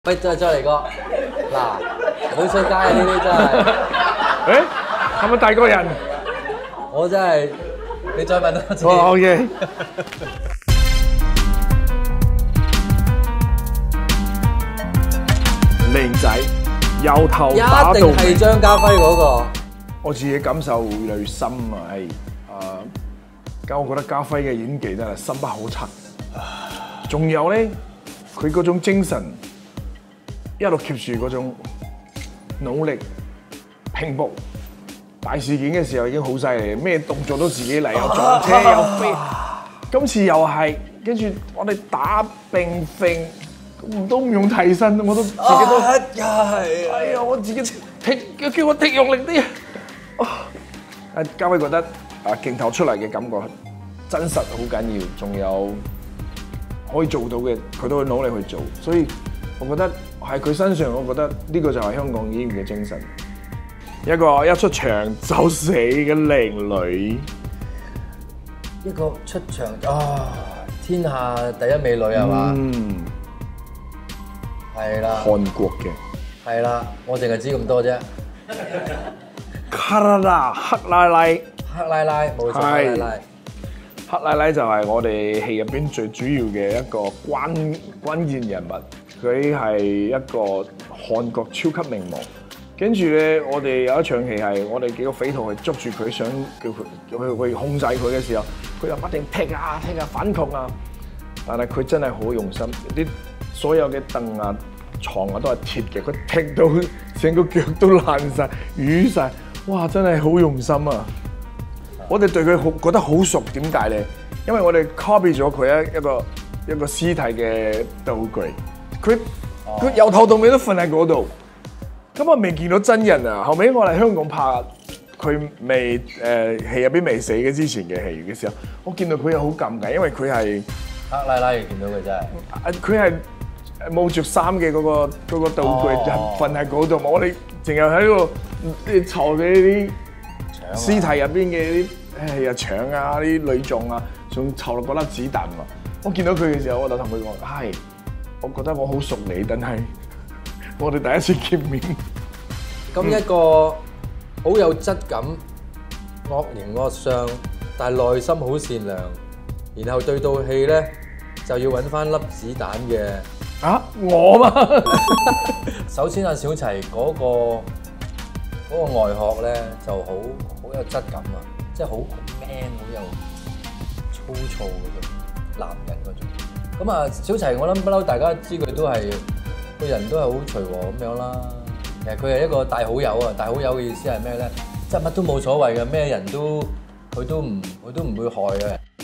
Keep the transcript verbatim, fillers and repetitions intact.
喂，再再嚟個，嗱，唔好出街啊！呢啲真係， 誒，係咪大個人？ 我真係，你再問多次。 哦，OK。靚仔，由頭打到尾。 一定係張家輝嗰個。 我自己感受越嚟越深啊，係啊，咁我覺得家輝嘅演技真係深不可測。仲有咧，佢嗰種精神，一路 keep 住嗰種努力拼搏。大事件嘅時候已經好犀利，咩動作都自己嚟，又撞車又飛。今次又係，跟住我哋打並揈，都唔用替身，我都自己都， 又係， 哎呀，我自己踢，叫叫我踢用力啲。啊，家輝覺得啊鏡頭出嚟嘅感覺真實好緊要，仲有可以做到嘅，佢都會努力去做，所以我覺得喺佢身上，我覺得呢個就係香港演員嘅精神。一個一出場就死嘅靚女， 一個出場啊，天下第一美女係嘛？ 嗯， 係啦， 韓國嘅， 係啦，我淨係知咁多啫。 卡啦啦，克拉拉， 克拉拉，冇錯，克拉拉。 克拉拉就係我哋戲入邊最主要嘅一個關關鍵人物，佢係一個韓國超級名模。跟住咧，我哋有一場戲係我哋幾個匪徒係捉住佢，想叫佢去去控制佢嘅時候，佢又不停踢啊踢啊反抗啊。但係佢真係好用心，啲所有嘅凳啊、床啊都係鐵嘅，佢踢到成個腳都爛晒、瘀晒。哇！真係好用心啊！我哋對佢好覺得好熟，點解咧？因為我哋 copy 咗佢一一個一個屍體嘅道具，佢佢由頭到尾都瞓喺嗰度。咁我未見到真人啊！後尾我嚟香港拍佢未誒戲入邊未死嘅之前嘅戲嘅時候，我見到佢又好尷尬，因為佢係克拉拉，見到佢真係， 佢係冇着衫嘅嗰個嗰個道具瞓喺嗰度，我哋淨係喺度啲坐嘅啲屍體入邊嘅啲誒腸啊、啲內臟啊，仲湊落嗰粒子彈喎。我見到佢嘅時候，我就同佢講：唉，我覺得我好熟你，但係我哋第一次見面。 咁一個好有質感、惡形惡相，但係內心好善良，然後對到戲咧就要揾翻粒子彈嘅。 啊，我嘛？ 首先阿小齊嗰個嗰個外殼咧就好好有質感啊，即係好 man， 好有粗糙嗰種男人嗰種。咁啊，小齊我諗不嬲，大家知佢都係個人都係好隨和咁樣啦。其實佢係一個大好友啊！大好友嘅意思係咩咧？即係乜都冇所謂嘅，咩人都佢都唔佢都唔會害嘅。